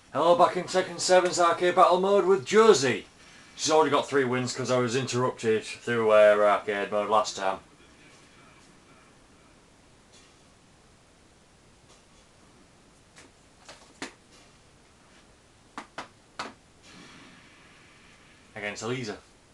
Hello, back in Tekken 7's arcade battle mode with Josie. She's already got 3 wins because I was interrupted through her arcade mode last time. Against Elisa.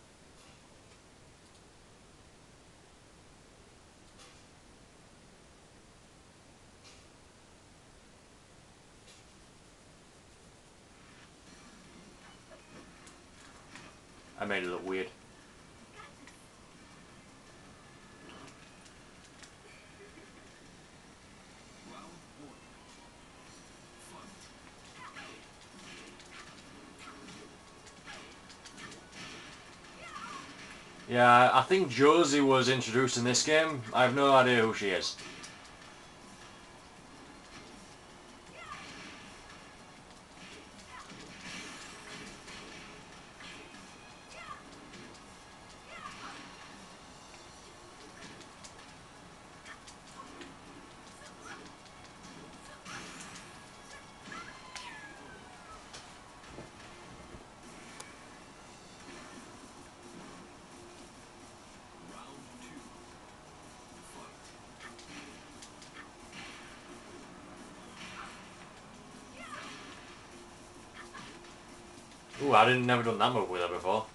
I made it look weird. Yeah, I think Josie was introduced in this game. I have no idea who she is. Ooh, I didn't never done that move with her before.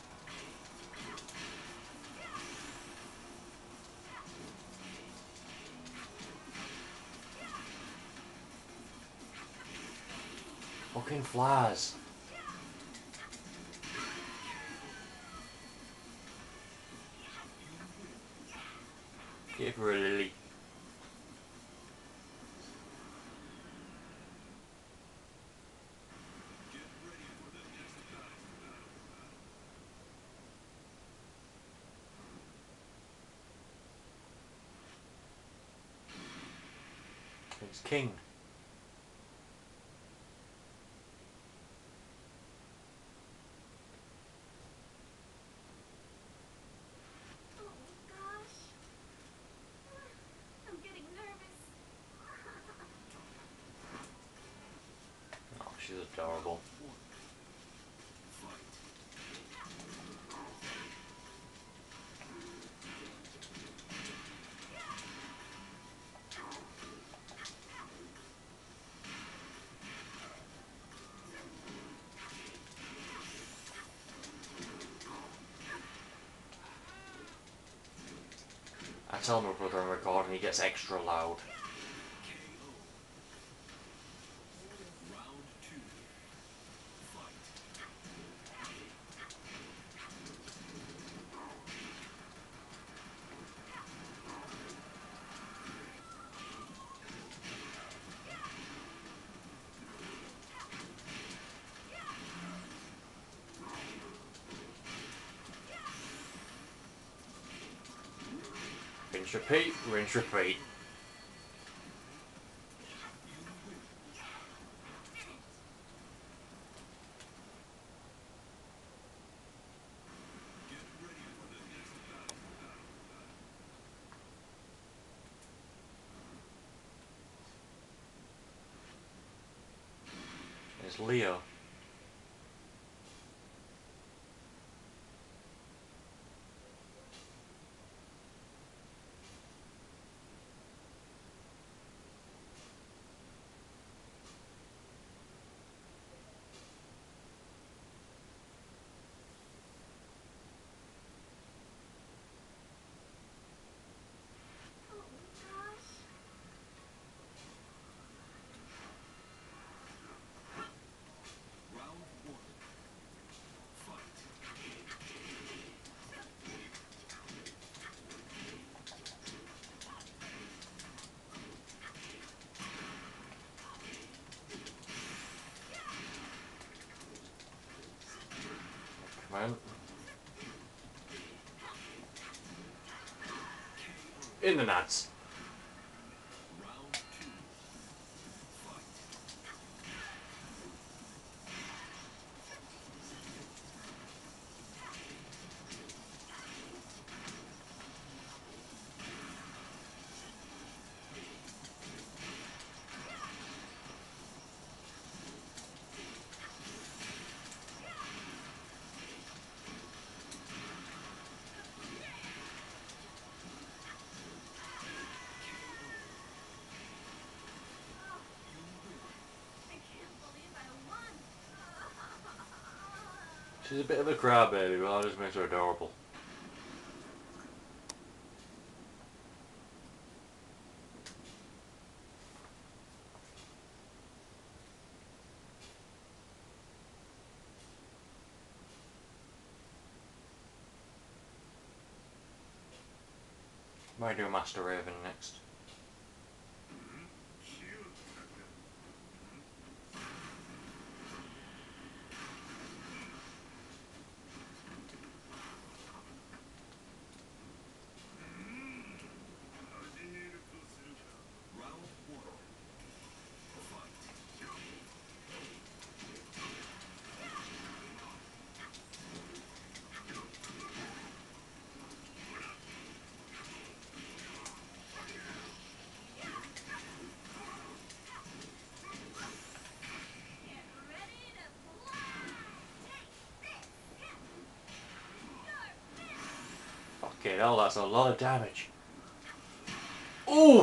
Fucking flies. Give her a lily. It's King. Oh, she's adorable. I tell my brother I'm recording, he gets extra loud. Rinse, repeat. There's Leo. Come on. In the nads. She's a bit of a crybaby, but that just makes her adorable. Might do a Master Raven next. Okay, hell, that's a lot of damage. Ooh!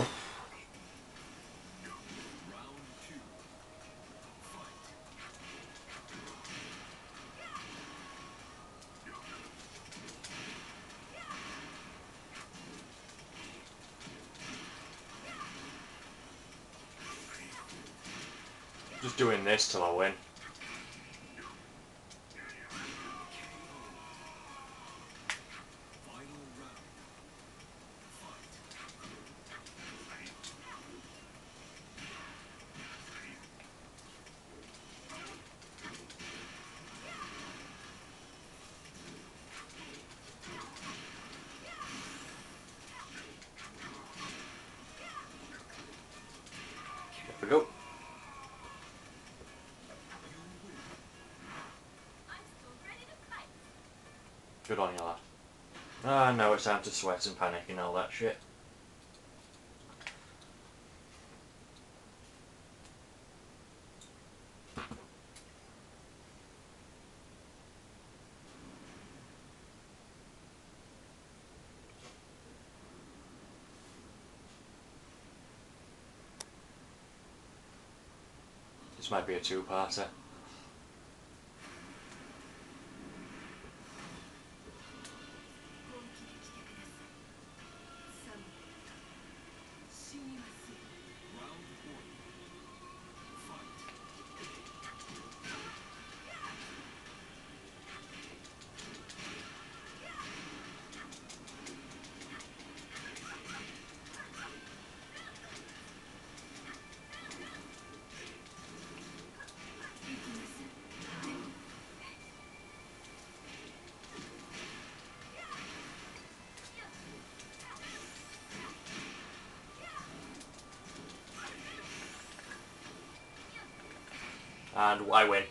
Just doing this till I win. There we go. Good on you, lad. Ah, now it's time to sweat and panic and all that shit. This might be a two-parter. And I win.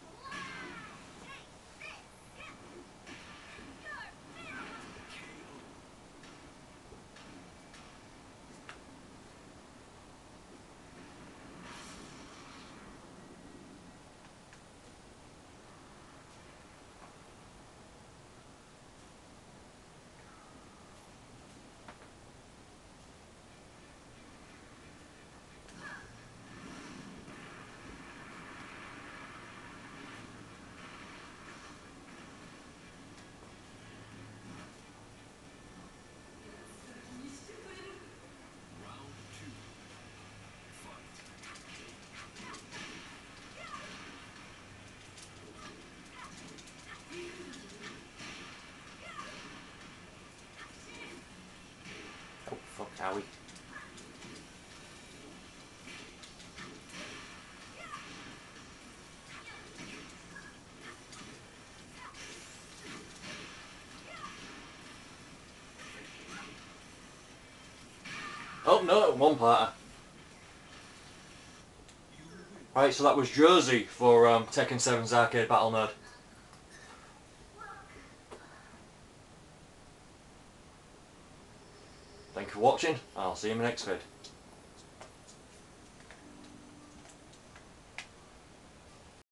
Oh, fuck, Howie. Oh no, one parter. Right, so that was Josie for Tekken 7's Arcade Battle Mode. Thank you for watching, I'll see you in my next vid.